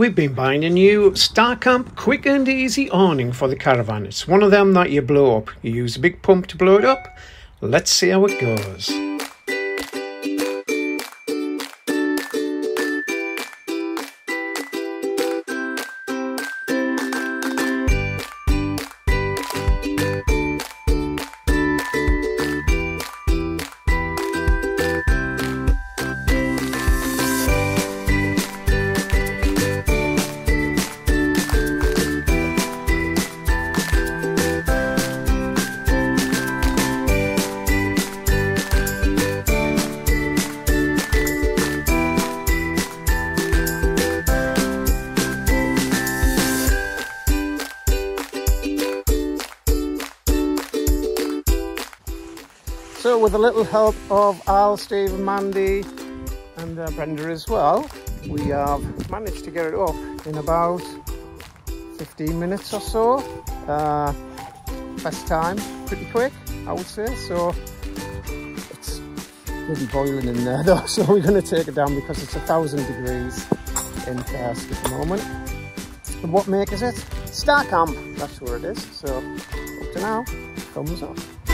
We've been buying a new StarCamp quick and easy awning for the caravan. It's one of them that you blow up. You use a big pump to blow it up. Let's see how it goes. So with a little help of Al, Steve and Mandy and Brenda as well, we have managed to get it up in about 15 minutes or so. Best time, pretty quick I would say. So it's really boiling in there though, so we're going to take it down because it's 1,000 degrees in Perth at the moment. And what make is it? StarCamp, that's where it is. So up to now, thumbs up.